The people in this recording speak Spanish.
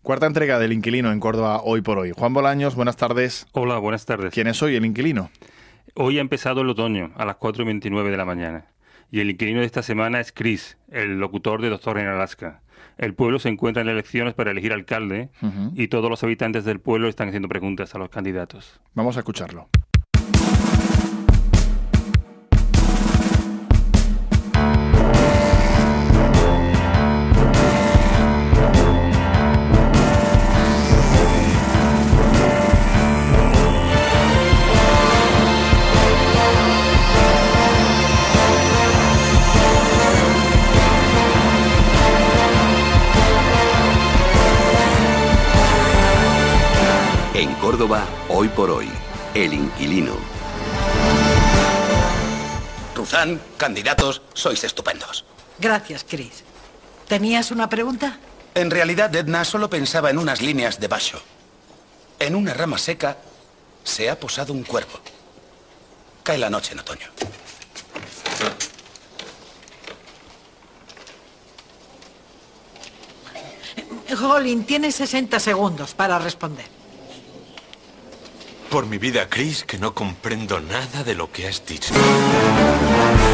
Cuarta entrega del Inquilino en Córdoba Hoy por Hoy. Juan Bolaños, buenas tardes. Hola, buenas tardes. ¿Quién es hoy el inquilino? Hoy ha empezado el otoño, a las 4:29 de la mañana. Y el inquilino de esta semana es Chris, el locutor de Doctor en Alaska. El pueblo se encuentra en elecciones para elegir alcalde y todos los habitantes del pueblo están haciendo preguntas a los candidatos. Vamos a escucharlo. En Córdoba, Hoy por Hoy, El Inquilino. Ruzán, candidatos, sois estupendos. Gracias, Chris. ¿Tenías una pregunta? En realidad, Edna solo pensaba en unas líneas de baixo. En una rama seca se ha posado un cuervo. Cae la noche en otoño. Colin, tienes 60 segundos para responder. Por mi vida, Chris, que no comprendo nada de lo que has dicho.